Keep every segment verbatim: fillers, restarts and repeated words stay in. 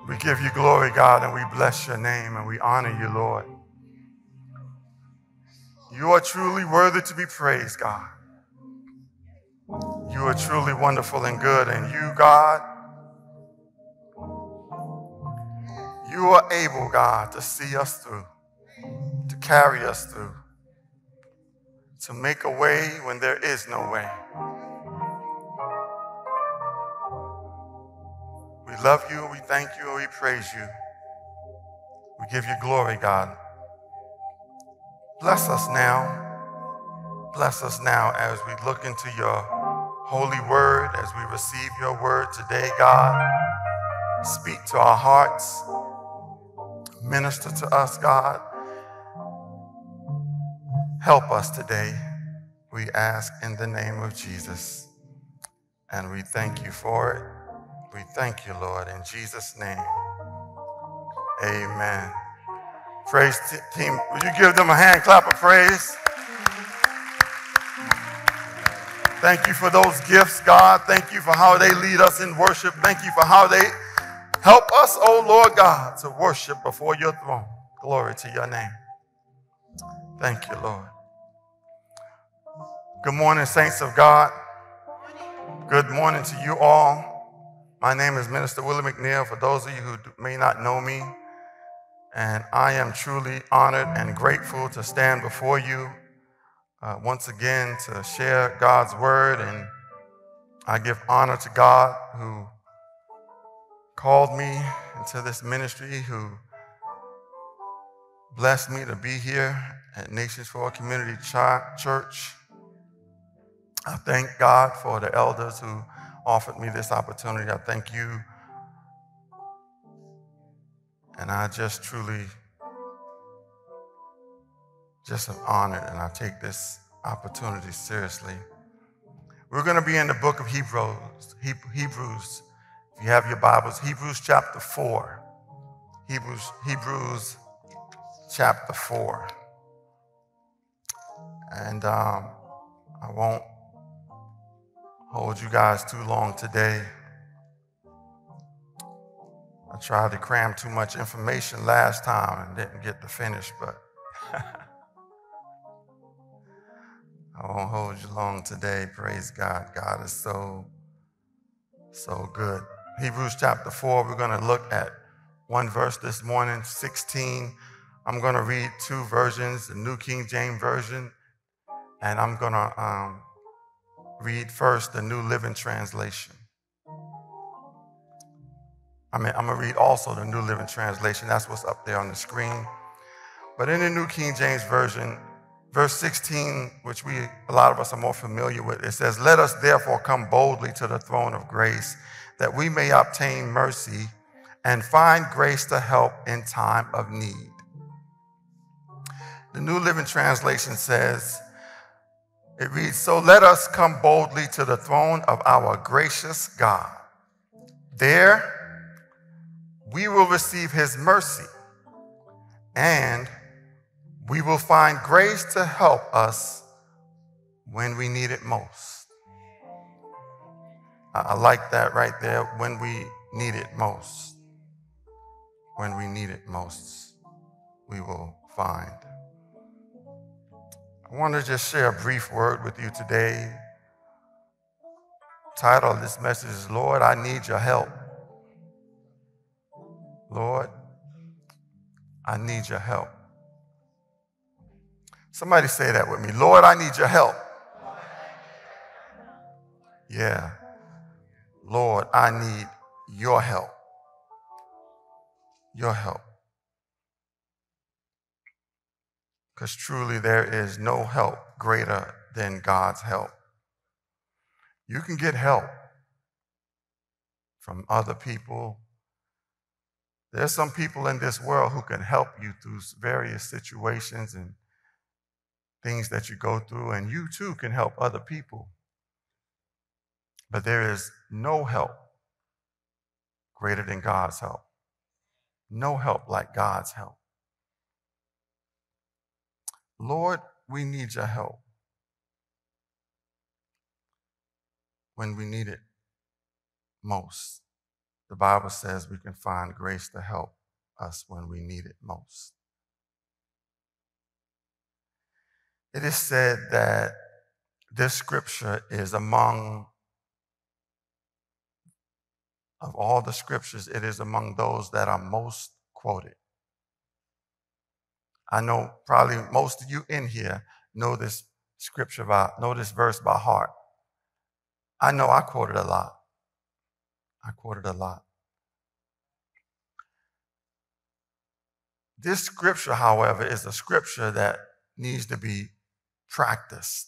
We give you glory, God, and we bless your name and we honor you, Lord. You are truly worthy to be praised, God. You are truly wonderful and good, and you, God, you are able, God, to see us through, to carry us through, to make a way when there is no way. We love you, we thank you, and we praise you. We give you glory, God. Bless us now. Bless us now as we look into your holy word, as we receive your word today, God. Speak to our hearts. Minister to us, God. Help us today, we ask in the name of Jesus. And we thank you for it. We thank you, Lord, in Jesus' name. Amen. Praise team, would you give them a hand clap of praise? Thank you for those gifts, God. Thank you for how they lead us in worship. Thank you for how they help us, oh Lord God, to worship before your throne. Glory to your name. Thank you, Lord. Good morning, saints of God. Good morning to you all. My name is Minister Willie McNeil, for those of you who may not know me. And I am truly honored and grateful to stand before you uh, once again to share God's word. And I give honor to God who called me into this ministry, who blessed me to be here at Nations for a Community Church. I thank God for the elders who offered me this opportunity. I thank you. And I just truly just am honored, and I take this opportunity seriously. We're going to be in the book of Hebrews. Hebrews, if you have your Bibles, Hebrews chapter four. Hebrews, Hebrews chapter four. And um, I won't hold you guys too long today. I tried to cram too much information last time and didn't get to finish, but I won't hold you long today. Praise God. God is so, so good. Hebrews chapter four, we're going to look at one verse this morning, sixteen. I'm going to read two versions, the New King James Version, and I'm going to um, read first the New Living Translation. I mean, I'm going to read also the New Living Translation. That's what's up there on the screen. But in the New King James Version, verse sixteen, which we, a lot of us are more familiar with, it says, "Let us therefore come boldly to the throne of grace, that we may obtain mercy and find grace to help in time of need." The New Living Translation says, it reads, "So let us come boldly to the throne of our gracious God. There we will receive his mercy, and we will find grace to help us when we need it most." I like that right there, when we need it most. When we need it most, we will find. I want to just share a brief word with you today. The title of this message is, "Lord, I Need Your Help." Lord, I need your help. Somebody say that with me. Lord, I need your help. Yeah. Lord, I need your help. Your help. Because truly there is no help greater than God's help. You can get help from other people. There's some people in this world who can help you through various situations and things that you go through, and you too can help other people. But there is no help greater than God's help. No help like God's help. Lord, we need your help when we need it most. the Bible says we can find grace to help us when we need it most. It is said that this scripture is among, of all the scriptures, it is among those that are most quoted. I know probably most of you in here know this scripture by, know this verse by heart. I know I quote it a lot. I quote it a lot. This scripture, however, is a scripture that needs to be practiced.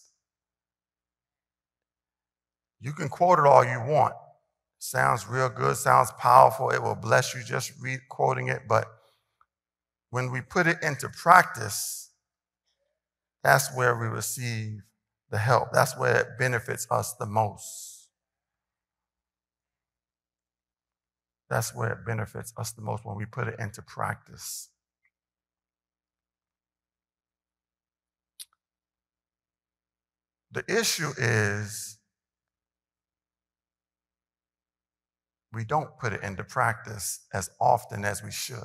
You can quote it all you want. Sounds real good, sounds powerful. It will bless you just read quoting it. But when we put it into practice, that's where we receive the help. That's where it benefits us the most. That's where it benefits us the most, when we put it into practice. The issue is we don't put it into practice as often as we should.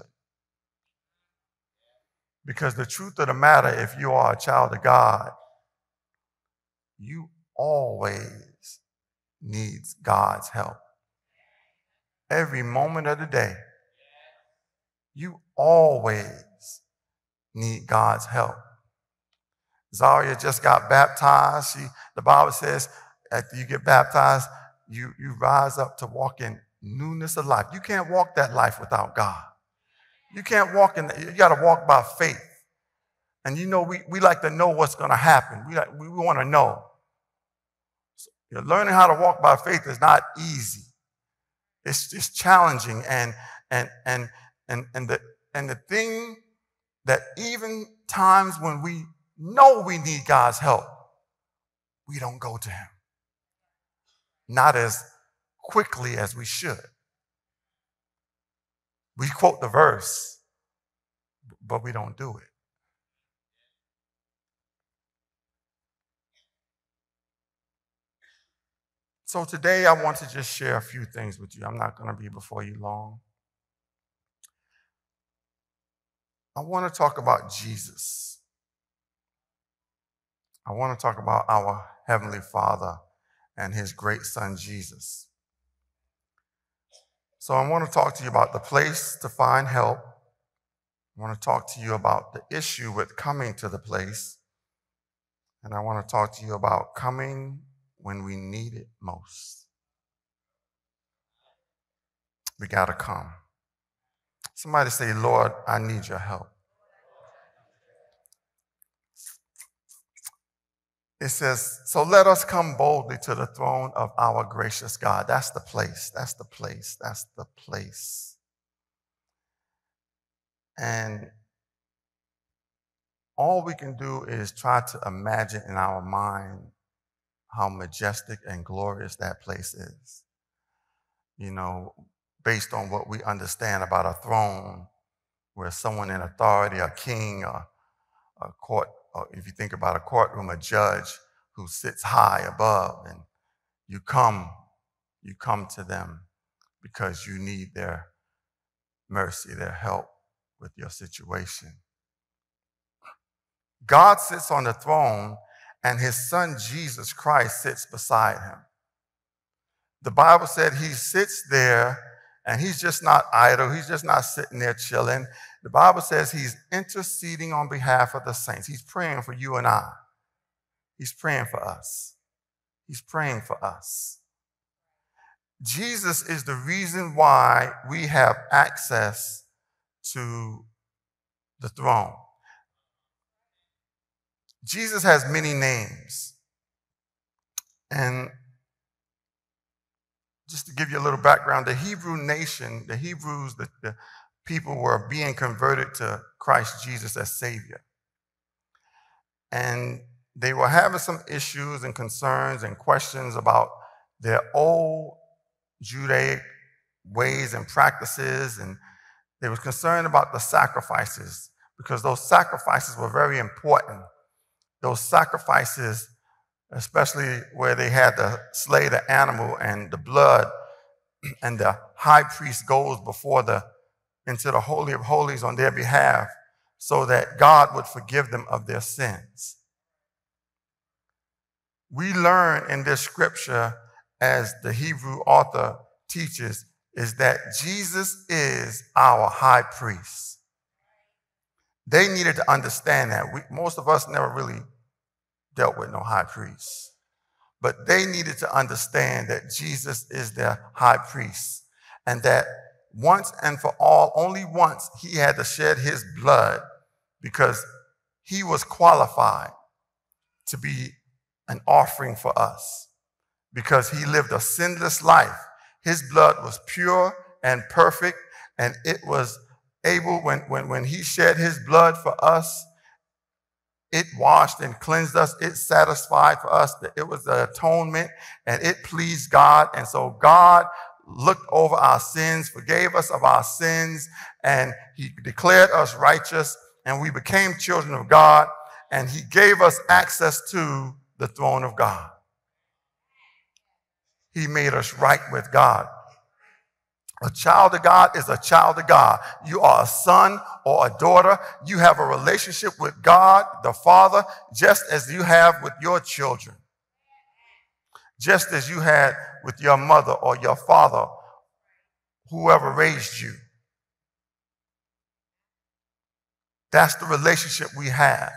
Because the truth of the matter, if you are a child of God, you always need God's help. Every moment of the day, you always need God's help. Zaria just got baptized. She, the Bible says, after you get baptized, you, you rise up to walk in newness of life. You can't walk that life without God. You can't walk in, you got to walk by faith. And you know, we, we like to know what's going to happen. We, like, we, we want to know. So, you know, learning how to walk by faith is not easy. It's just challenging. And, and, and, and, and, the, and the thing that even times when we know we need God's help, we don't go to him. Not as quickly as we should. We quote the verse, but we don't do it. So today I want to just share a few things with you. I'm not going to be before you long. I want to talk about Jesus. I want to talk about our Heavenly Father and his great son, Jesus. So I want to talk to you about the place to find help. I want to talk to you about the issue with coming to the place. And I want to talk to you about coming when we need it most. We got to come. Somebody say, Lord, I need your help. It says, so let us come boldly to the throne of our gracious God. That's the place. That's the place. That's the place. And all we can do is try to imagine in our mind how majestic and glorious that place is. You know, based on what we understand about a throne, where someone in authority, a king, or a court, or if you think about a courtroom, a judge who sits high above, and you come, you come to them because you need their mercy, their help with your situation. God sits on the throne, and his son Jesus Christ sits beside him. The Bible said he sits there, and he's just not idle. He's just not sitting there chilling. The Bible says he's interceding on behalf of the saints. He's praying for you and I. He's praying for us. He's praying for us. Jesus is the reason why we have access to the throne. Jesus has many names. And just to give you a little background, the Hebrew nation, the Hebrews, the, the people were being converted to Christ Jesus as Savior. And they were having some issues and concerns and questions about their old Judaic ways and practices. And they were concerned about the sacrifices, because those sacrifices were very important. Those sacrifices, especially where they had to slay the animal and the blood and the high priest goes before the into the Holy of Holies on their behalf so that God would forgive them of their sins. We learn in this scripture, as the Hebrew author teaches, is that Jesus is our high priest. They needed to understand that. We, most of us never really dealt with no high priest. But they needed to understand that Jesus is their high priest, and that once and for all, only once, he had to shed his blood because he was qualified to be an offering for us, because he lived a sinless life. His blood was pure and perfect, and it was able, when, when, when he shed his blood for us, it washed and cleansed us. It satisfied for us. That it was the atonement, and it pleased God. And so God looked over our sins, forgave us of our sins, and he declared us righteous, and we became children of God, and he gave us access to the throne of God. He made us right with God. A child of God is a child of God. You are a son or a daughter. You have a relationship with God, the Father, just as you have with your children. Just as you had with your mother or your father, whoever raised you. That's the relationship we have.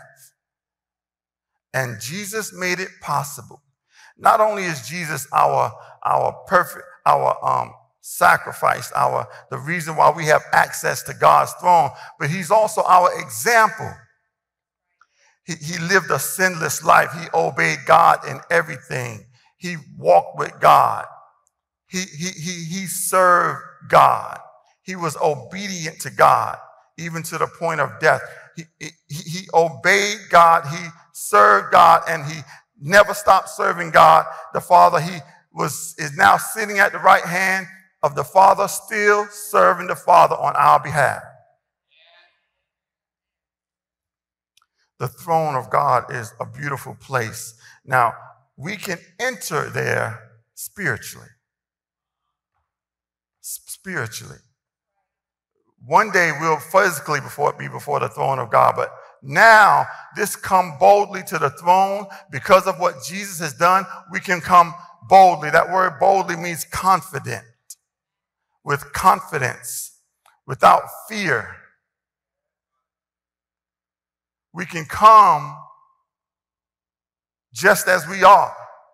And Jesus made it possible. Not only is Jesus our, our perfect, our um, sacrifice, our the reason why we have access to God's throne, but he's also our example. He, he lived a sinless life. He obeyed God in everything. He walked with God. He, he, he, he served God. He was obedient to God, even to the point of death. He, he, he obeyed God. He served God, and he never stopped serving God, the Father. He was is now sitting at the right hand of the Father, still serving the Father on our behalf. The throne of God is a beautiful place. Now, we can enter there spiritually. Spiritually. One day we'll physically before be before the throne of God, but now this come boldly to the throne because of what Jesus has done. We can come boldly. That word boldly means confident, with confidence, without fear. We can come just as we are.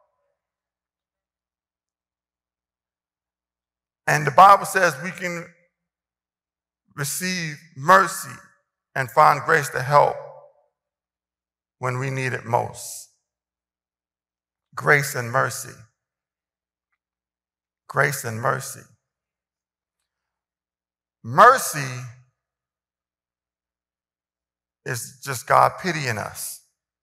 And the Bible says we can receive mercy and find grace to help when we need it most. Grace and mercy. Grace and mercy. Mercy is just God pitying us.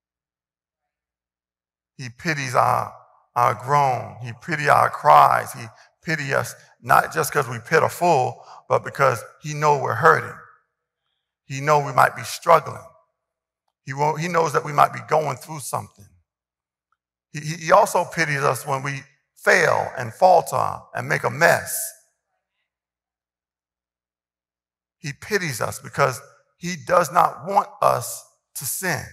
He pities our, our groan. He pities our cries. He pities us not just because we're pitiful, but because he knows we're hurting. He knows we might be struggling. He, won't, he knows that we might be going through something. He, he also pities us when we fail and falter and make a mess. He pities us because he does not want us to sin.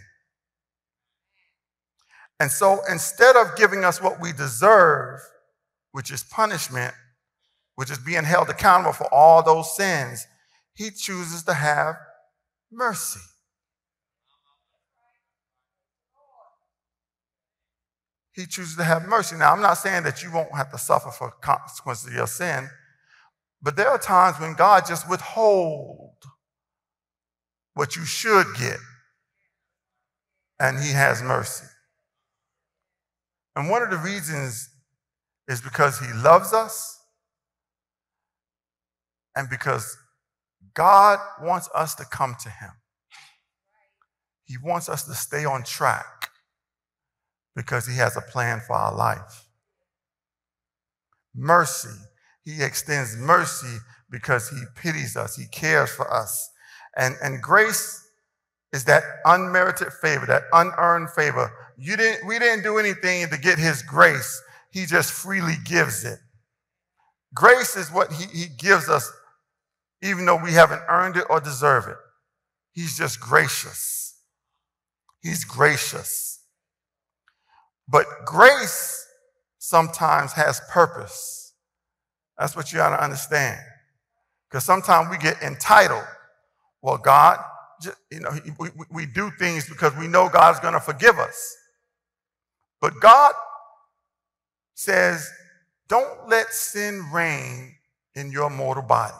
And so instead of giving us what we deserve, which is punishment, which is being held accountable for all those sins, he chooses to have mercy. He chooses to have mercy. Now, I'm not saying that you won't have to suffer for consequences of your sin, but there are times when God just withholds what you should get, and he has mercy. And one of the reasons is because he loves us, and because God wants us to come to him. He wants us to stay on track because he has a plan for our life. Mercy. He extends mercy because he pities us. He cares for us. And, and grace is that unmerited favor, that unearned favor. You didn't, we didn't do anything to get his grace. He just freely gives it. Grace is what he, he gives us, even though we haven't earned it or deserve it. He's just gracious. He's gracious. But grace sometimes has purpose. That's what you got to understand. Because sometimes we get entitled. Well, God, you know, we, we do things because we know God's going to forgive us. But God says, don't let sin reign in your mortal body.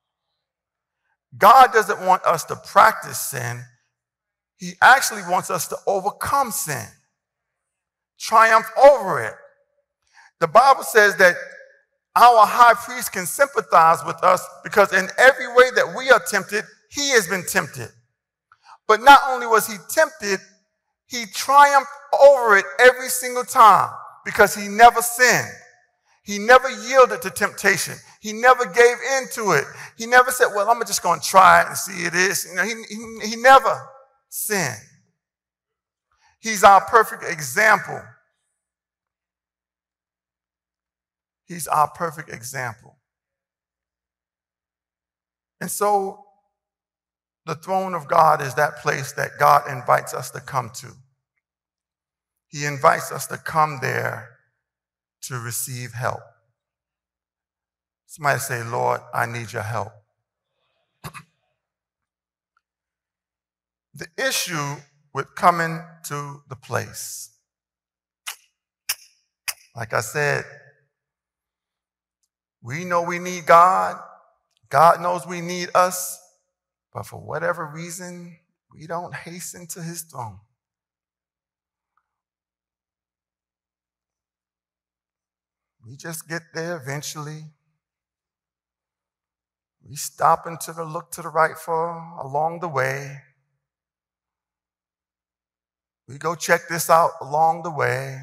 God doesn't want us to practice sin. He actually wants us to overcome sin, triumph over it. The Bible says that our high priest can sympathize with us because in every way that we are tempted, he has been tempted. But not only was he tempted, he triumphed over it every single time because he never sinned. He never yielded to temptation. He never gave in to it. He never said, well, I'm just going to try it and see it is. You know, he, he, he never sinned. He's our perfect example. He's our perfect example. And so the throne of God is that place that God invites us to come to. He invites us to come there to receive help. Somebody say, Lord, I need your help. The issue with coming to the place, like I said, we know we need God. God knows we need us. But for whatever reason, we don't hasten to his throne. We just get there eventually. We stop and to the look to the right for along the way. We go check this out along the way.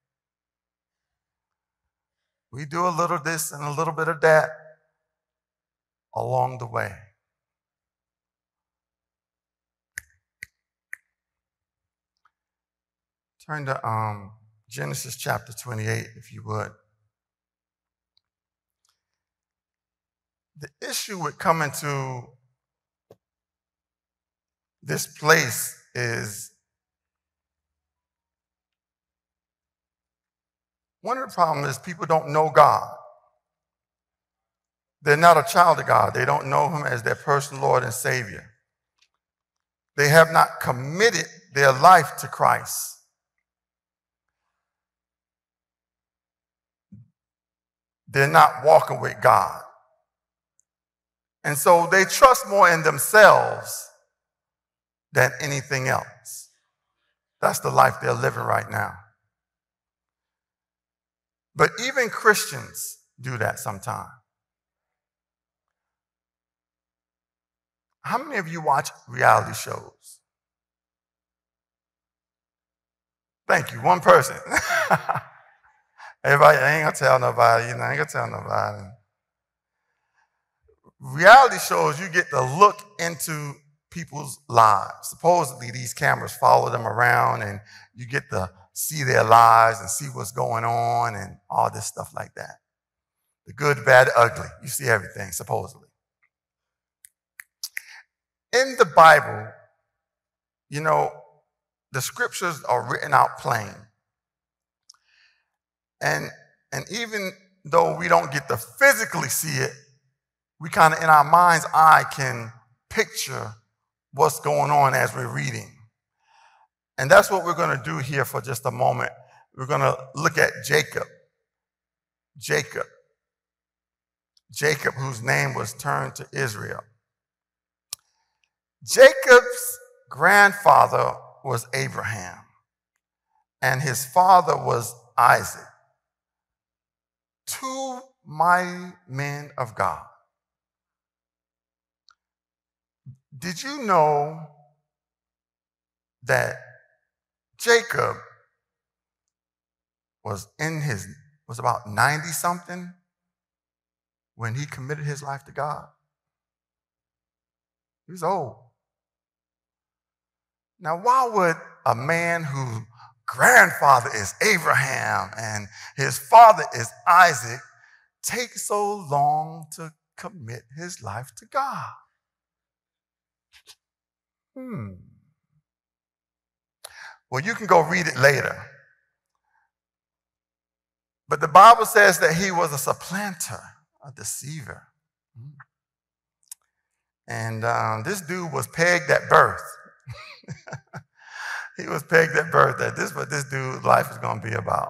We do a little this and a little bit of that along the way. Turn to um, Genesis chapter twenty-eight, if you would. The issue with coming to this place is one of the problems is people don't know God. They're not a child of God. They don't know him as their personal Lord and Savior. They have not committed their life to Christ. They're not walking with God. And so they trust more in themselves than anything else. That's the life they're living right now. But even Christians do that sometimes. How many of you watch reality shows? Thank you, one person. Everybody, I ain't gonna tell nobody, you know, I ain't gonna tell nobody. Reality shows, you get to look into people's lives. Supposedly, these cameras follow them around and you get to see their lives and see what's going on and all this stuff like that. The good, bad, ugly. You see everything, supposedly. In the Bible, you know, the scriptures are written out plain. And, and even though we don't get to physically see it, we kind of in our mind's eye can picture what's going on as we're reading. And that's what we're going to do here for just a moment. We're going to look at Jacob. Jacob. Jacob, whose name was turned to Israel. Jacob's grandfather was Abraham, and his father was Isaac. Two mighty men of God. Did you know that Jacob was in his, was about ninety something when he committed his life to God? He was old. Now, why would a man whose grandfather is Abraham and his father is Isaac take so long to commit his life to God? Hmm. Well, you can go read it later. But the Bible says that he was a supplanter, a deceiver. And um, this dude was pegged at birth. He was pegged at birth that this is what this dude's life is going to be about.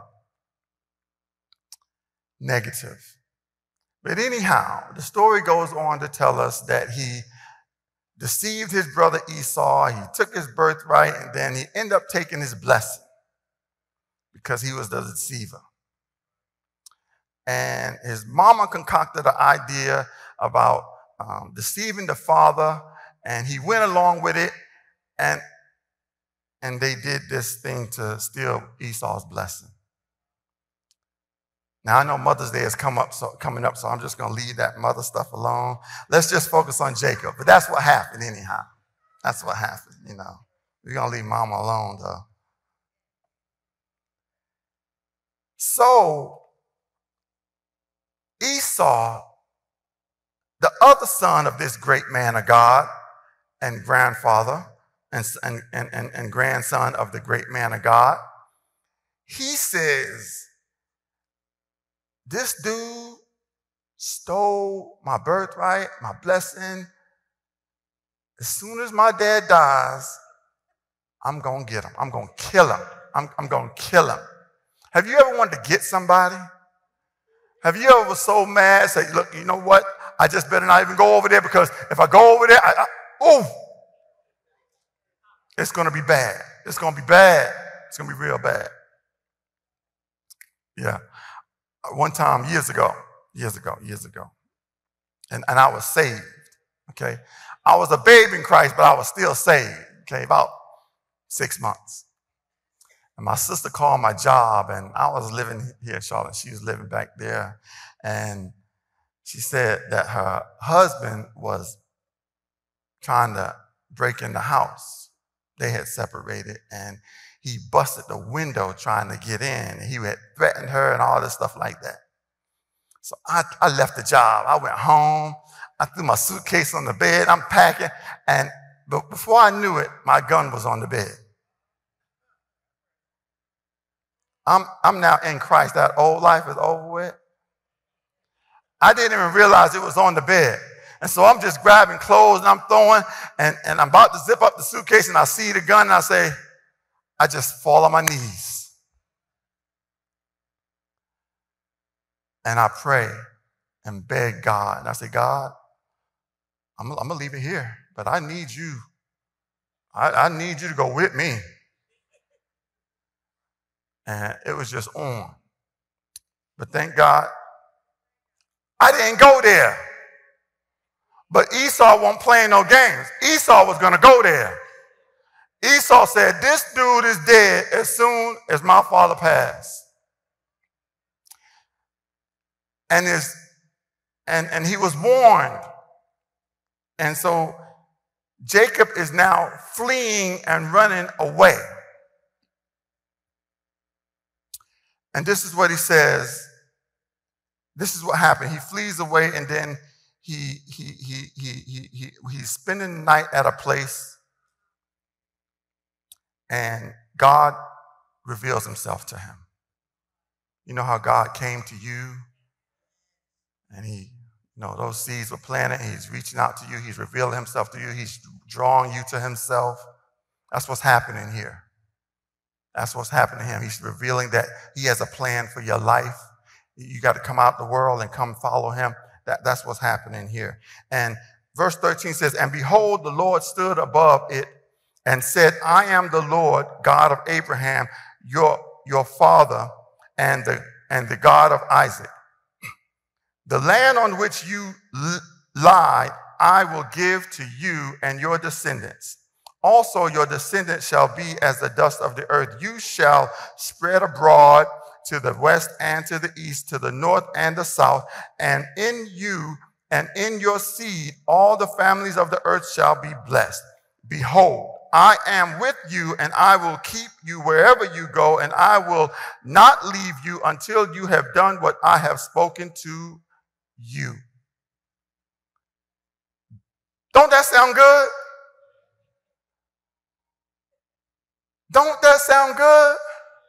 Negative. But anyhow, the story goes on to tell us that he deceived his brother Esau. He took his birthright, and then he ended up taking his blessing because he was the deceiver. And his mama concocted an idea about um, deceiving the father, and he went along with it, and, and they did this thing to steal Esau's blessing. Now, I know Mother's Day is come up, so, coming up, so I'm just going to leave that mother stuff alone. Let's just focus on Jacob. But that's what happened anyhow. That's what happened, you know. We're going to leave Mama alone, though. So, Esau, the other son of this great man of God and grandfather and, and, and, and, and grandson of the great man of God, he says, this dude stole my birthright, my blessing. As soon as my dad dies, I'm going to get him. I'm going to kill him. I'm, I'm going to kill him. Have you ever wanted to get somebody? Have you ever was so mad, say, look, you know what? I just better not even go over there because if I go over there, I, I, oh, it's going to be bad. It's going to be bad. It's going to be real bad. Yeah. One time, years ago, years ago, years ago, and, and I was saved, okay? I was a babe in Christ, but I was still saved, okay, about six months. And my sister called my job, and I was living here in Charlotte. She was living back there, and she said that her husband was trying to break in the house. They had separated, and he busted the window trying to get in. He had threatened her and all this stuff like that. So I, I left the job. I went home. I threw my suitcase on the bed. I'm packing. And but before I knew it, my gun was on the bed. I'm, I'm now in Christ. That old life is over with. I didn't even realize it was on the bed. And so I'm just grabbing clothes and I'm throwing, and, and I'm about to zip up the suitcase, and I see the gun and I say, I just fall on my knees. And I pray and beg God. And I say, God, I'm, I'm going to leave it here, but I need you. I, I need you to go with me. And it was just on. But thank God, I didn't go there. But Esau wasn't playing no games. Esau was going to go there. Esau said, this dude is dead as soon as my father passed. And, his, and, and he was warned. And so Jacob is now fleeing and running away. And this is what he says. This is what happened. He flees away, and then he, he, he, he, he, he, he's spending the night at a place. And God reveals himself to him. You know how God came to you and he, you know, those seeds were planted. He's reaching out to you. He's revealing himself to you. He's drawing you to himself. That's what's happening here. That's what's happening to him. He's revealing that he has a plan for your life. You got to come out the world and come follow him. That, that's what's happening here. And verse thirteen says, and behold, the Lord stood above it and said, I am the Lord, God of Abraham, your, your father, and the, and the God of Isaac. The land on which you lie, I will give to you and your descendants. Also, your descendants shall be as the dust of the earth. You shall spread abroad to the west and to the east, to the north and the south, and in you and in your seed, all the families of the earth shall be blessed. Behold, I am with you, and I will keep you wherever you go, and I will not leave you until you have done what I have spoken to you. Don't that sound good? Don't that sound good?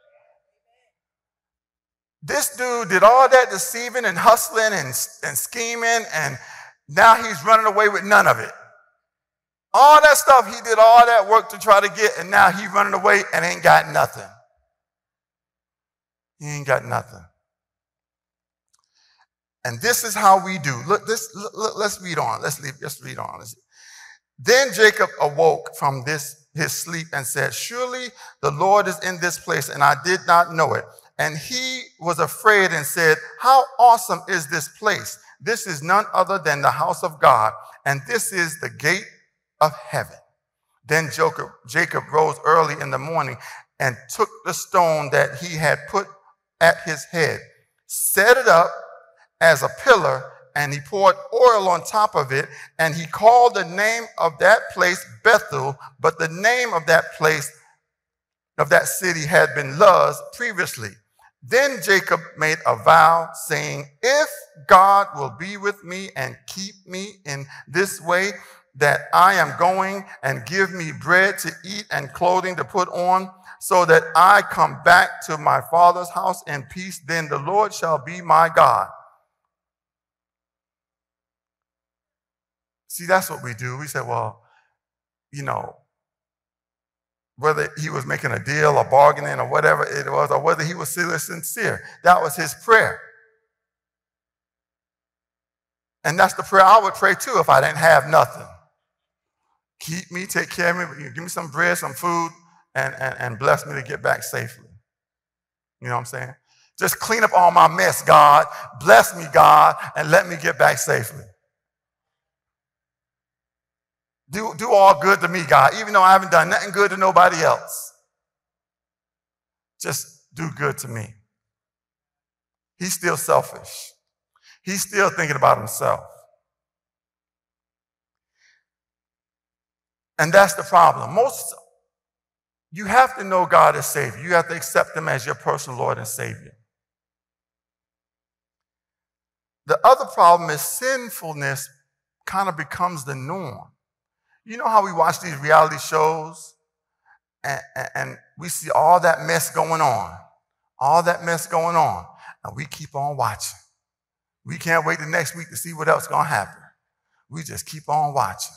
This dude did all that deceiving and hustling and, and scheming, and now he's running away with none of it. All that stuff, he did all that work to try to get, and now he's running away and ain't got nothing. He ain't got nothing. And this is how we do. Look, this, look, let's read on. Let's, leave, let's read on. Let's, then Jacob awoke from this his sleep and said, surely the Lord is in this place, and I did not know it. And he was afraid and said, how awesome is this place? This is none other than the house of God, and this is the gate of heaven. Then Jacob, Jacob rose early in the morning and took the stone that he had put at his head, set it up as a pillar, and he poured oil on top of it, and he called the name of that place Bethel, but the name of that place, of that city, had been Luz previously. Then Jacob made a vow, saying, if God will be with me and keep me in this way that I am going, and give me bread to eat and clothing to put on, so that I come back to my father's house in peace, then the Lord shall be my God. See, that's what we do. We say, well, you know, whether he was making a deal or bargaining or whatever it was, or whether he was still sincere, that was his prayer. And that's the prayer I would pray too if I didn't have nothing. Keep me, take care of me, give me some bread, some food, and, and, and bless me to get back safely. You know what I'm saying? Just clean up all my mess, God. Bless me, God, and let me get back safely. Do, do all good to me, God, even though I haven't done nothing good to nobody else. Just do good to me. He's still selfish. He's still thinking about himself. And that's the problem. Most, you have to know God as Savior. You have to accept him as your personal Lord and Savior. The other problem is sinfulness kind of becomes the norm. You know how we watch these reality shows and, and, and we see all that mess going on, all that mess going on, and we keep on watching. We can't wait the next week to see what else is going to happen. We just keep on watching.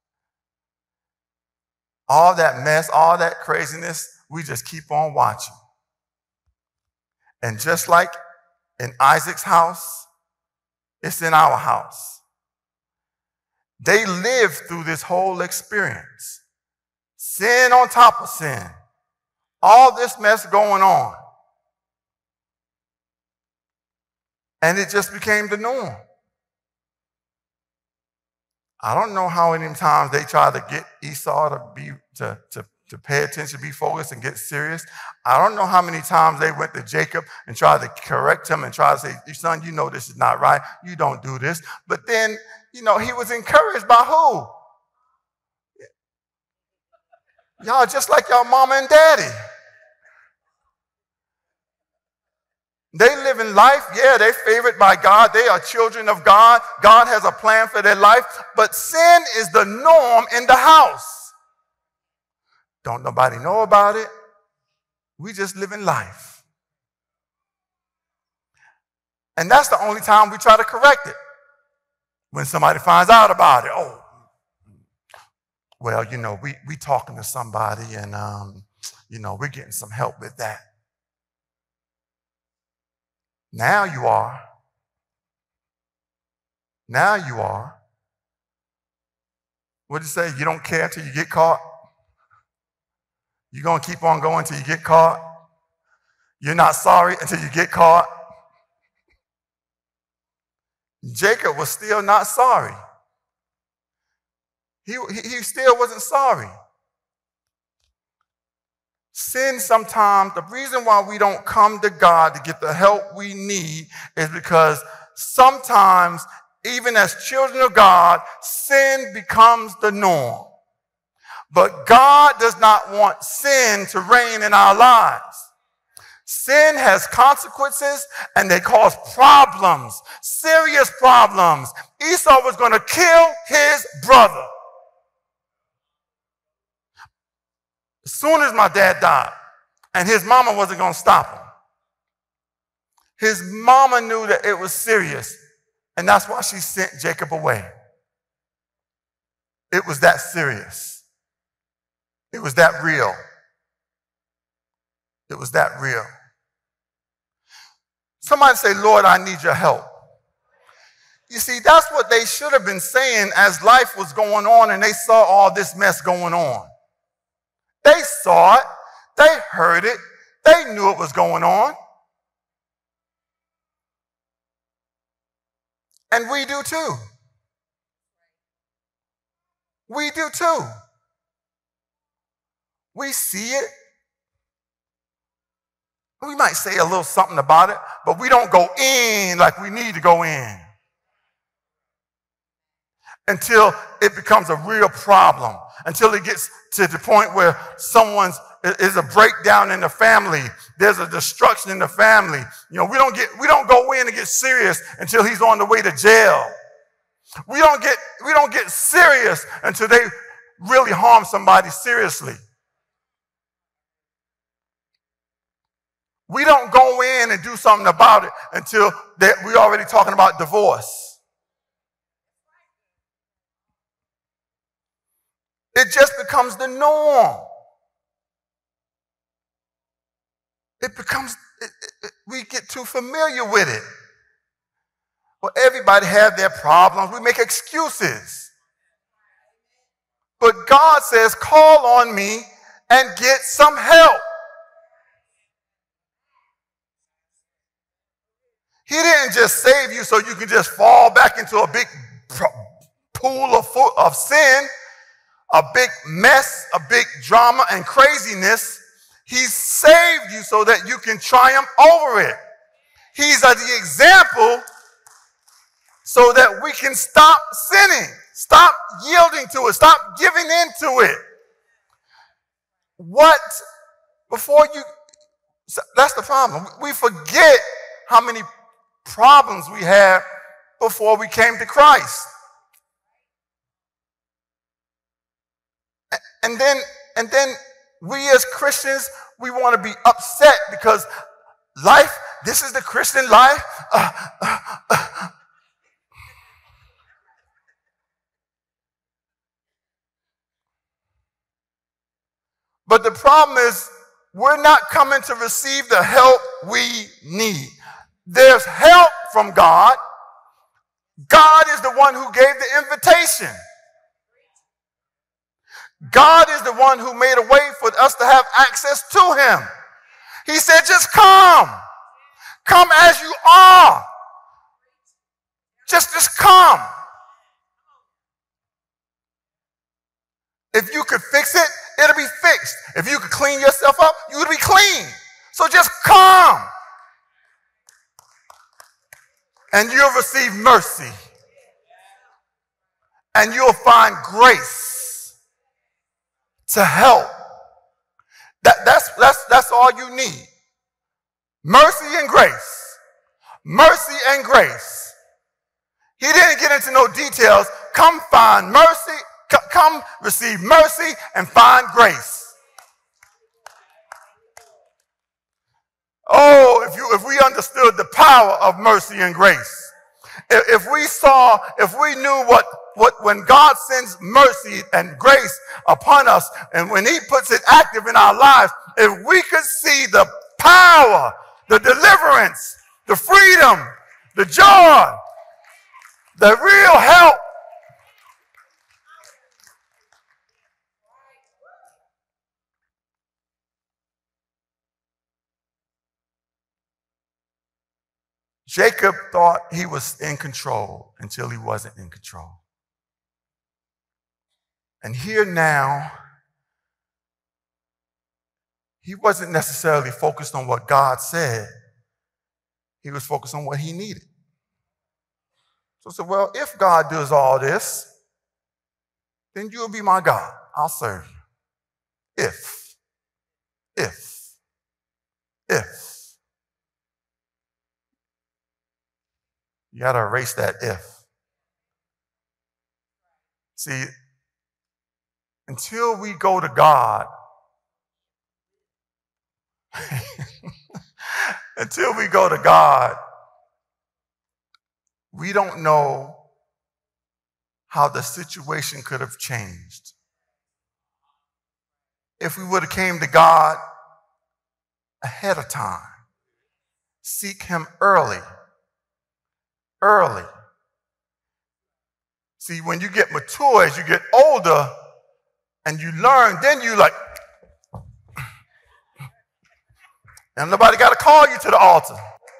All that mess, all that craziness, we just keep on watching. And just like in Isaac's house, it's in our house. They lived through this whole experience. Sin on top of sin. All this mess going on. And it just became the norm. I don't know how many times they tried to get Esau to be to, to, to pay attention, be focused, and get serious. I don't know how many times they went to Jacob and tried to correct him and try to say, son, you know this is not right. You don't do this. But then, you know, he was encouraged by who? Y'all just like y'all mama and daddy. They live in life. Yeah, they're favored by God. They are children of God. God has a plan for their life. But sin is the norm in the house. Don't nobody know about it. We just live in life. And that's the only time we try to correct it. When somebody finds out about it. Oh, well, you know, we we talking to somebody and, um, you know, we're getting some help with that. Now you are. Now you are. What did you say? You don't care until you get caught? You're going to keep on going until you get caught? You're not sorry until you get caught? Jacob was still not sorry. He, he, he still wasn't sorry. Sin sometimes, the reason why we don't come to God to get the help we need is because sometimes, even as children of God, sin becomes the norm. But God does not want sin to reign in our lives. Sin has consequences, and they cause problems, serious problems. Esau was going to kill his brother. As soon as my dad died, and his mama wasn't going to stop him. His mama knew that it was serious, and that's why she sent Jacob away. It was that serious. It was that real. It was that real. Somebody say, Lord, I need your help. You see, that's what they should have been saying as life was going on and they saw all this mess going on. They saw it. They heard it. They knew it was going on. And we do too. We do too. We see it. We might say a little something about it, but we don't go in like we need to go in until it becomes a real problem, until it gets to the point where someone's is a breakdown in the family. There's a destruction in the family. You know, we don't get we don't go in and get serious until he's on the way to jail. We don't get we don't get serious until they really harm somebody seriously. We don't go in and do something about it until that we're already talking about divorce. It just becomes the norm. It becomes, it, it, we get too familiar with it. Well, everybody has their problems. We make excuses. But God says, call on me and get some help. He didn't just save you so you can just fall back into a big pool of, of sin, a big mess, a big drama and craziness. He saved you so that you can triumph over it. He's the example so that we can stop sinning, stop yielding to it, stop giving in to it. What, before you, that's the problem. We forget how many problems we had before we came to Christ. And then, and then we as Christians, we want to be upset because life, this is the Christian life. Uh, uh, uh. But the problem is we're not coming to receive the help we need. There's help from God. God is the one who gave the invitation. God is the one who made a way for us to have access to him. He said, just come. Come as you are. Just, just come. If you could fix it, it'll be fixed. If you could clean yourself up, you would be clean. So just come. And you'll receive mercy. And you'll find grace to help. That, that's, that's, that's all you need. Mercy and grace. Mercy and grace. He didn't get into no details. Come find mercy. C- come receive mercy and find grace. Oh, if you if we understood the power of mercy and grace. If, if we saw, if we knew what, what when God sends mercy and grace upon us, and when he puts it active in our lives, if we could see the power, the deliverance, the freedom, the joy, the real help. Jacob thought he was in control until he wasn't in control. And here now, he wasn't necessarily focused on what God said. He was focused on what he needed. So I said, well, if God does all this, then you'll be my God. I'll serve you. If, if, if. You got to erase that if. See, until we go to God, until we go to God, we don't know how the situation could have changed. If we would have came to God ahead of time, seek him early, early. See, when you get mature, as you get older, and you learn, then you like, and nobody got to call you to the altar.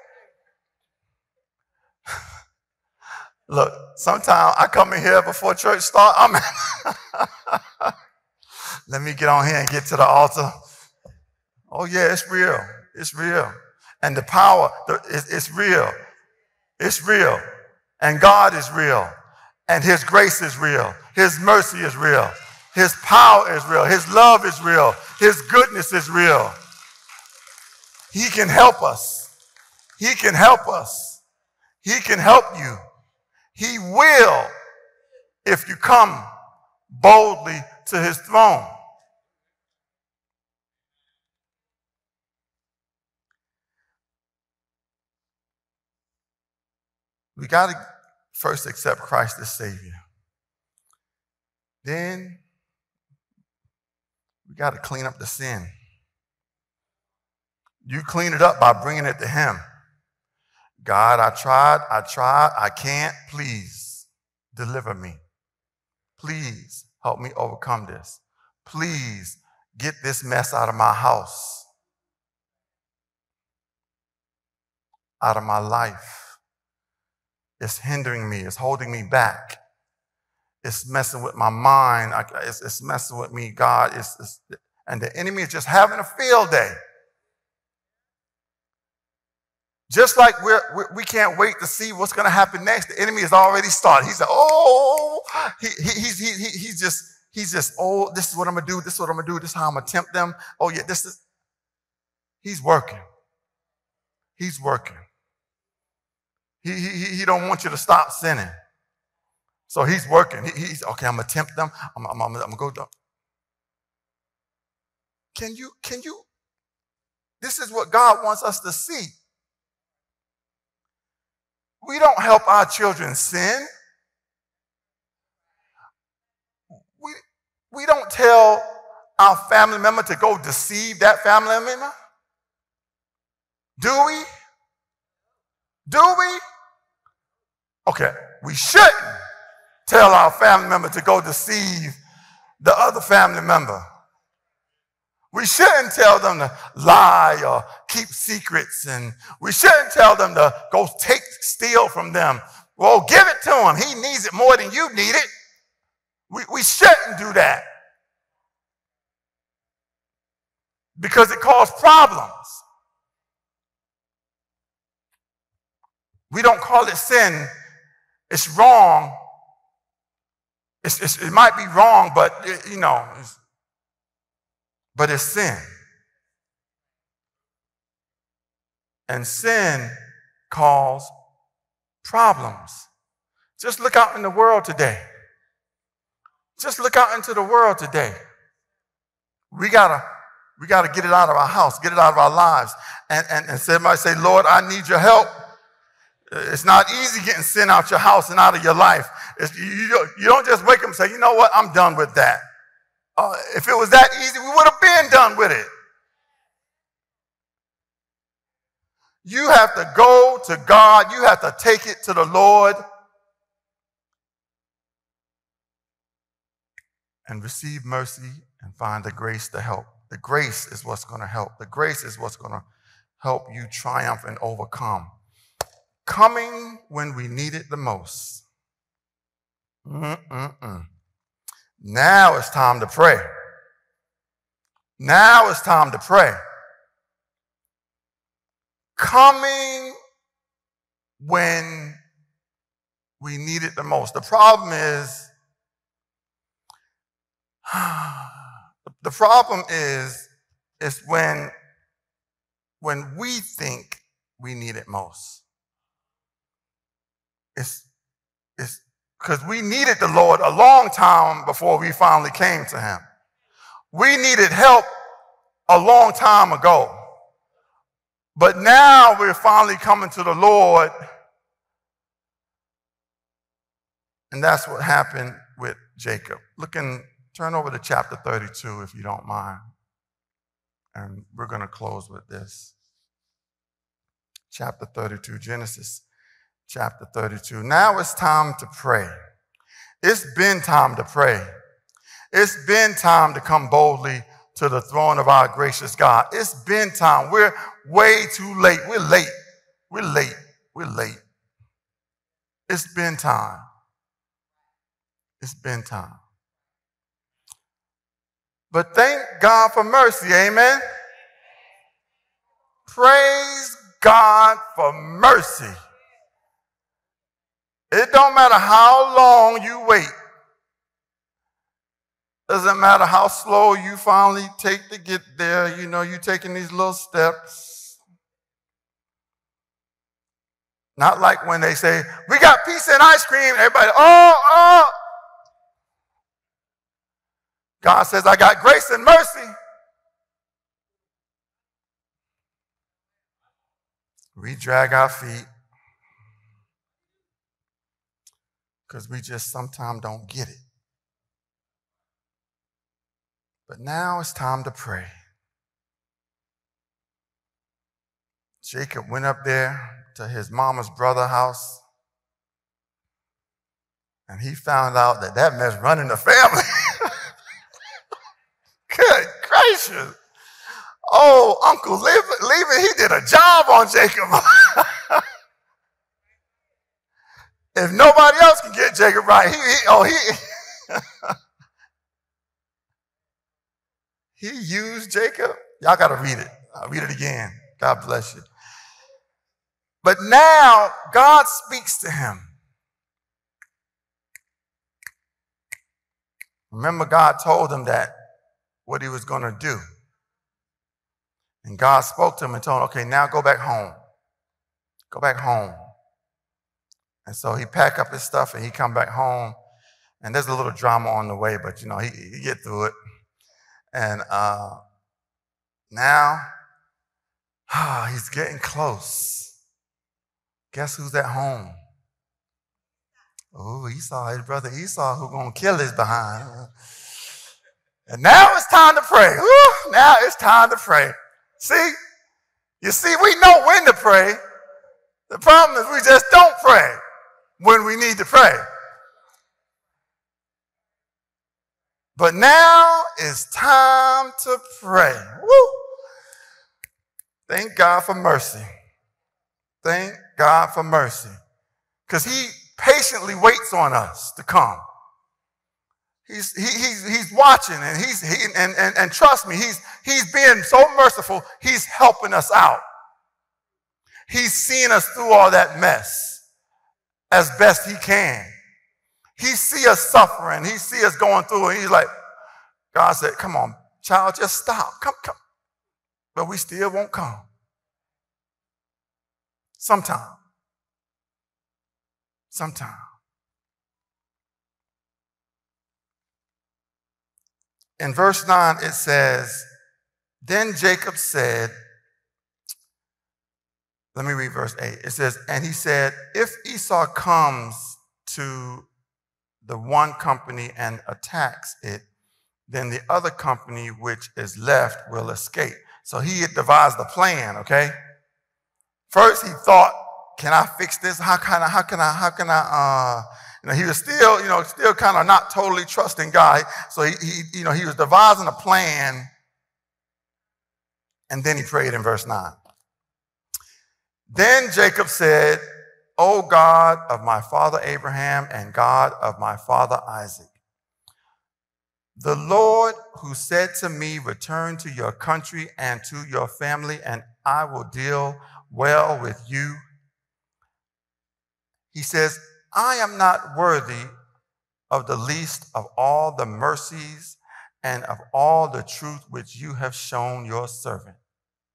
Look, sometimes I come in here before church start. I'm let me get on here and get to the altar. Oh yeah, it's real. It's real. And the power, the, it's, it's real. It's real. And God is real. And his grace is real. His mercy is real. His power is real. His love is real. His goodness is real. He can help us. He can help us. He can help you. He will if you come boldly to his throne. We got to first accept Christ as Savior. Then we got to clean up the sin. You clean it up by bringing it to him. God, I tried, I tried, I can't. Please deliver me. Please help me overcome this. Please get this mess out of my house, out of my life. It's hindering me. It's holding me back. It's messing with my mind. I, it's, it's messing with me, God. It's, it's, and the enemy is just having a field day. Just like we're, we're, we can't wait to see what's going to happen next. The enemy has already started. He said, oh, he, he, he's, he, he, he's just, he's just, oh, this is what I'm going to do. This is what I'm going to do. This is how I'm going to tempt them. Oh, yeah, this is, he's working. He's working. He, he, he don't want you to stop sinning. So he's working. He, he's, okay, I'm going to tempt them. I'm, I'm, I'm, I'm going to go down. Can you, can you, this is what God wants us to see. We don't help our children sin. We, we don't tell our family member to go deceive that family member. Do we? Do we? Okay, we shouldn't tell our family member to go deceive the other family member. We shouldn't tell them to lie or keep secrets, and we shouldn't tell them to go take, steal from them. Well, give it to him. He needs it more than you need it. We, we shouldn't do that because it causes problems. We don't call it sin. It's wrong. It's, it's, it might be wrong, but, it, you know, it's, but it's sin. And sin causes problems. Just look out in the world today. Just look out into the world today. We gotta, we gotta get it out of our house, get it out of our lives. And, and, and somebody say, Lord, I need your help. It's not easy getting sin out your house and out of your life. It's, you, you don't just wake up and say, you know what, I'm done with that. Uh, if it was that easy, we would have been done with it. You have to go to God. You have to take it to the Lord and receive mercy and find the grace to help. The grace is what's going to help. The grace is what's going to help you triumph and overcome. Coming when we need it the most. Mm-mm-mm. Now it's time to pray. Now it's time to pray. Coming when we need it the most. The problem is, the problem is, is when, when we think we need it most. It's it's because we needed the Lord a long time before we finally came to him. We needed help a long time ago. But now we're finally coming to the Lord. And that's what happened with Jacob. Look in, turn over to chapter thirty-two if you don't mind. And we're going to close with this. Chapter thirty-two, Genesis chapter thirty-two. Now it's time to pray. It's been time to pray. It's been time to come boldly to the throne of our gracious God. It's been time. We're way too late. We're late. We're late. We're late. It's been time. It's been time. But thank God for mercy, amen? Praise God for mercy. It don't matter how long you wait. Doesn't matter how slow you finally take to get there. You know, you're taking these little steps. Not like when they say, we got pizza and ice cream. Everybody, oh, oh. God says, I got grace and mercy. We drag our feet because we just sometimes don't get it. But now it's time to pray. Jacob went up there to his mama's brother's house, and he found out that that mess running the family. Good gracious. Oh, Uncle leaving, he did a job on Jacob. If nobody else can get Jacob right, he, he oh, he, he used Jacob. Y'all got to read it. I'll read it again. God bless you. But now God speaks to him. Remember, God told him that what he was going to do. And God spoke to him and told him, okay, now go back home. Go back home. And so he packed up his stuff and he come back home. And there's a little drama on the way, but, you know, he, he get through it. And uh, now oh, he's getting close. Guess who's at home? Oh, Esau, his brother Esau, who's going to kill his behind. And now it's time to pray. Woo, now it's time to pray. See? You see, we know when to pray. The problem is we just don't pray when we need to pray. But now it's time to pray. Woo! Thank God for mercy. Thank God for mercy. Because he patiently waits on us to come. He's, he, he's, he's watching, and he's he, and, and, and trust me, he's, he's being so merciful, he's helping us out. He's seeing us through all that mess as best he can. He see us suffering. He see us going through, and he's like, God said, come on, child, just stop. Come, come. But we still won't come. Sometime. Sometime. In verse nine, it says, then Jacob said, let me read verse eight. It says, and he said, if Esau comes to the one company and attacks it, then the other company which is left will escape. So he had devised a plan, okay? First he thought, can I fix this? How can I, how can I, how can I, uh, you know, he was still, you know, still kind of not totally trusting God. So he, he, you know, he was devising a plan, and then he prayed in verse nine. Then Jacob said, O God of my father Abraham and God of my father Isaac, the Lord who said to me, return to your country and to your family, and I will deal well with you. He says, I am not worthy of the least of all the mercies and of all the truth which you have shown your servant.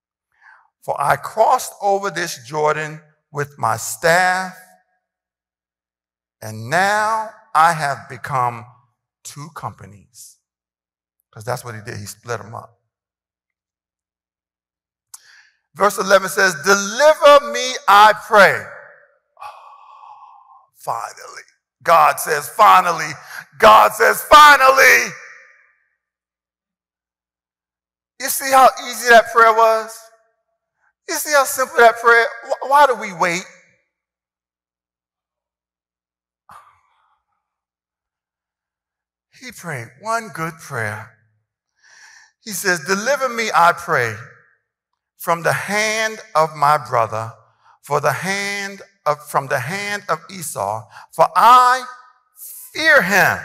For I crossed over this Jordan with my staff And now I have become two companies. Because that's what he did. He split them up. Verse eleven says, deliver me, I pray. Oh, finally. God says, finally. God says, finally. You see how easy that prayer was? You see how simple that prayer? Why do we wait? He prayed one good prayer. He says, deliver me, I pray, from the hand of my brother, for the hand of, from the hand of Esau, for I fear him.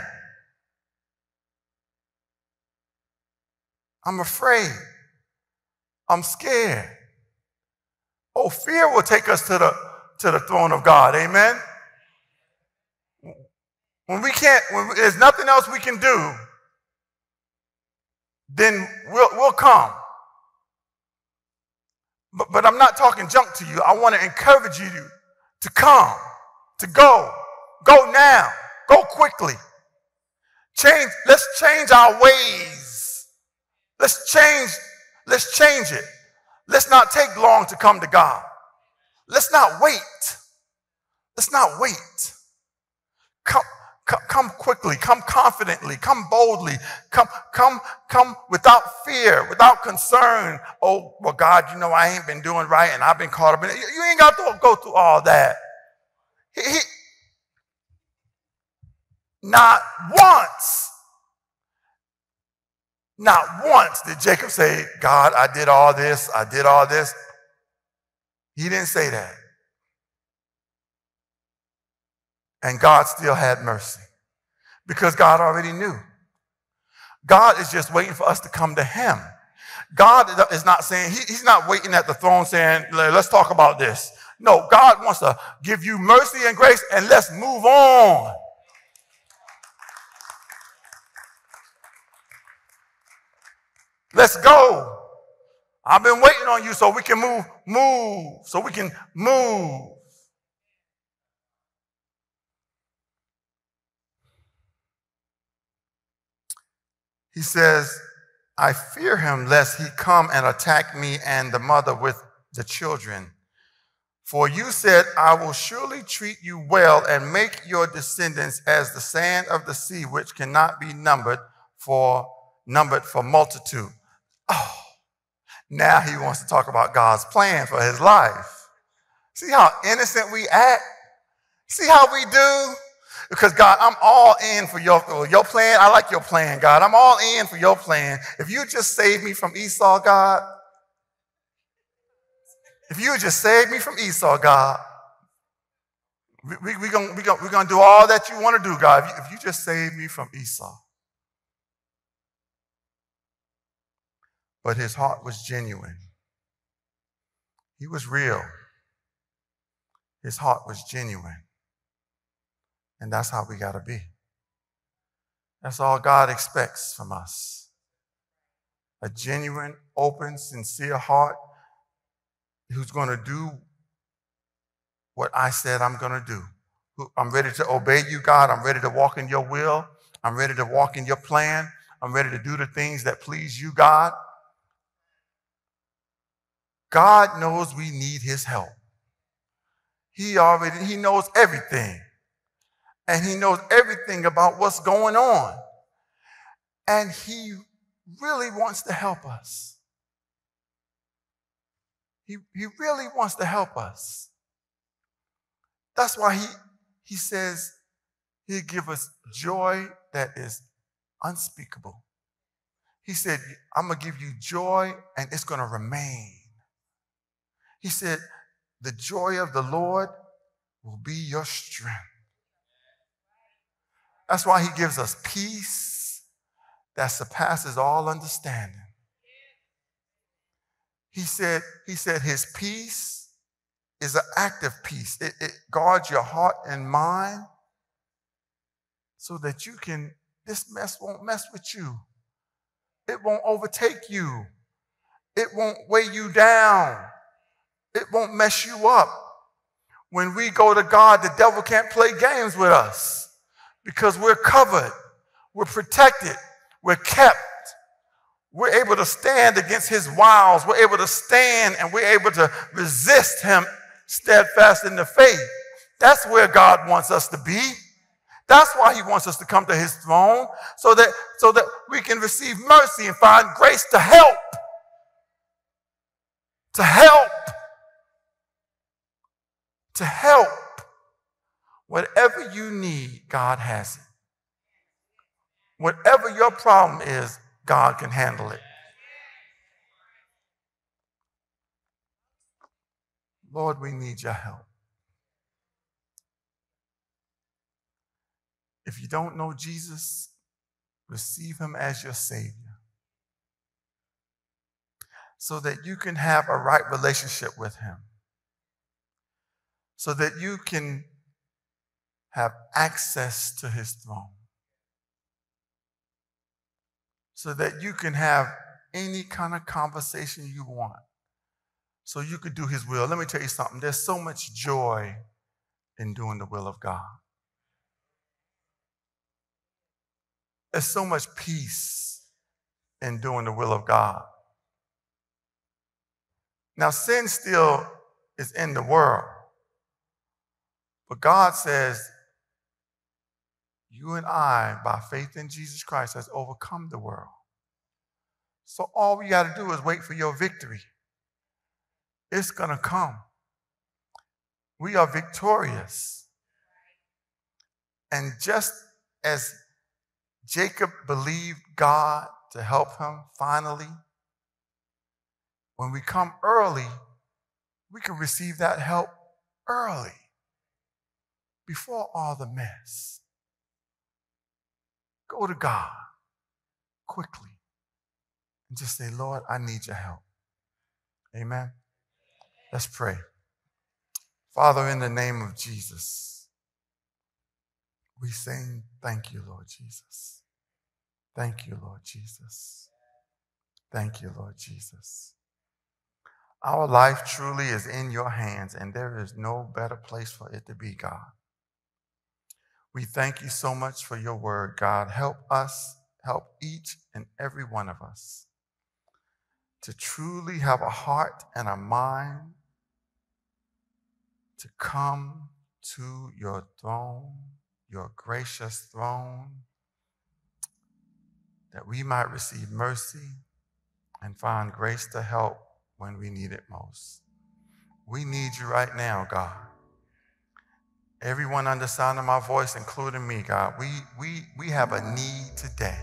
I'm afraid. I'm scared. Oh, fear will take us to the, to the throne of God. Amen? When we can't, when there's nothing else we can do, then we'll, we'll come. But, but I'm not talking junk to you. I want to encourage you to, to come, to go. Go now. Go quickly. Change. Let's change our ways. Let's change. Let's change it. Let's not take long to come to God. Let's not wait. Let's not wait. Come, come, come quickly. Come confidently. Come boldly. Come, come, come without fear, without concern. Oh, well, God, you know I ain't been doing right, and I've been caught up in it. You, you ain't got to go through all that. He, he, not once. Not once did Jacob say, God, I did all this, I did all this. He didn't say that. And God still had mercy because God already knew. God is just waiting for us to come to him. God is not saying, he, he's not waiting at the throne saying, let's talk about this. No, God wants to give you mercy and grace and let's move on. Let's go. I've been waiting on you so we can move, move, so we can move. He says, I fear him lest he come and attack me and the mother with the children. For you said, I will surely treat you well and make your descendants as the sand of the sea, which cannot be numbered for numbered for multitude. Oh, now he wants to talk about God's plan for his life. See how innocent we act? See how we do? Because God, I'm all in for your, your plan. I like your plan, God. I'm all in for your plan. If you just save me from Esau, God, if you just save me from Esau, God, we're we, we going we gonna, we gonna do all that you want to do, God. If you, if you just save me from Esau. But his heart was genuine. He was real. His heart was genuine. And that's how we got to be. That's all God expects from us. A genuine, open, sincere heart who's going to do what I said I'm going to do. I'm ready to obey you, God. I'm ready to walk in your will. I'm ready to walk in your plan. I'm ready to do the things that please you, God. God knows we need his help. He already, he knows everything. And he knows everything about what's going on. And he really wants to help us. He, he really wants to help us. That's why he, he says he'll give us joy that is unspeakable. He said, I'm going to give you joy and it's going to remain. He said, the joy of the Lord will be your strength. That's why he gives us peace that surpasses all understanding. He said, he said his peace is an active peace. It, it guards your heart and mind so that you can, this mess won't mess with you. It won't overtake you. It won't weigh you down. It won't mess you up. When we go to God, the devil can't play games with us because we're covered, we're protected, we're kept. We're able to stand against his wiles. We're able to stand and we're able to resist him steadfast in the faith. That's where God wants us to be. That's why he wants us to come to his throne, so that, so that we can receive mercy and find grace to help. To help. To help. Whatever you need, God has it. Whatever your problem is, God can handle it. Lord, we need your help. If you don't know Jesus, receive him as your Savior so that you can have a right relationship with him, so that you can have access to his throne, so that you can have any kind of conversation you want, so you could do his will. Let me tell you something. There's so much joy in doing the will of God. There's so much peace in doing the will of God. Now, sin still is in the world, but God says, you and I, by faith in Jesus Christ, has overcome the world. So all we got to do is wait for your victory. It's going to come. We are victorious. And just as Jacob believed God to help him finally, when we come early, we can receive that help early, before all the mess. Go to God quickly and just say, Lord, I need your help. Amen. Let's pray. Father, in the name of Jesus, we sing, thank you, Lord Jesus. Thank you, Lord Jesus. Thank you, Lord Jesus. Our life truly is in your hands, and there is no better place for it to be, God. We thank you so much for your word, God. Help us, help each and every one of us to truly have a heart and a mind to come to your throne, your gracious throne, that we might receive mercy and find grace to help when we need it most. We need you right now, God. Everyone under the sound of my voice, including me, God, we, we, we have a need today.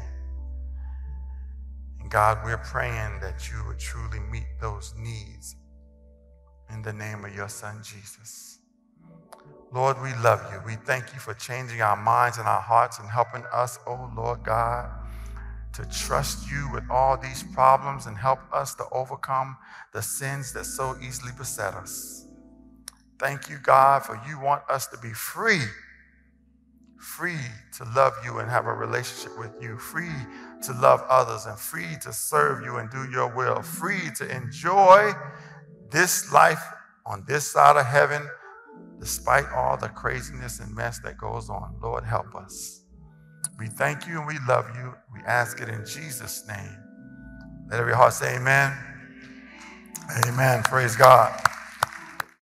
And God, we're praying that you would truly meet those needs in the name of your son, Jesus. Lord, we love you. We thank you for changing our minds and our hearts and helping us, oh Lord God, to trust you with all these problems and help us to overcome the sins that so easily beset us. Thank you, God, for you want us to be free, free to love you and have a relationship with you, free to love others and free to serve you and do your will, free to enjoy this life on this side of heaven, despite all the craziness and mess that goes on. Lord, help us. We thank you and we love you. We ask it in Jesus' name. Let every heart say amen. Amen. Praise God.